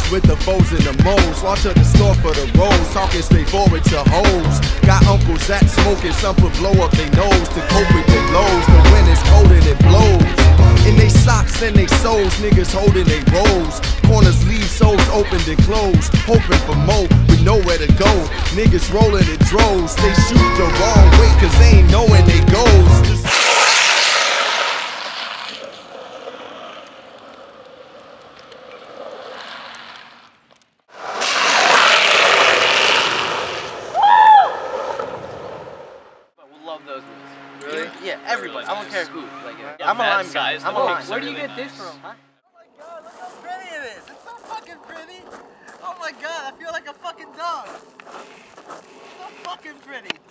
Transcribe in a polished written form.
with the foes and the moles. Walk to the store for the rolls, talking straightforward to hoes. Got uncles that smoking, some put blow up their nose to cope with the lows. The wind is cold and it blows. In they socks and they soles, niggas holding they rolls. Corners leave souls open and closed, hoping for more with nowhere to go. Niggas rolling in droves, they shoot the wrong way cause they ain't knowing they goes. Love those movies. Really? Yeah, everybody. I don't care who. Like, Yeah, I'm a lime guy. size, I'm a the lime. pigs Where are do you really get this nice. from? Huh? Oh my god, look how pretty it is. It's so fucking pretty. Oh my god, I feel like a fucking dog. It's so fucking pretty.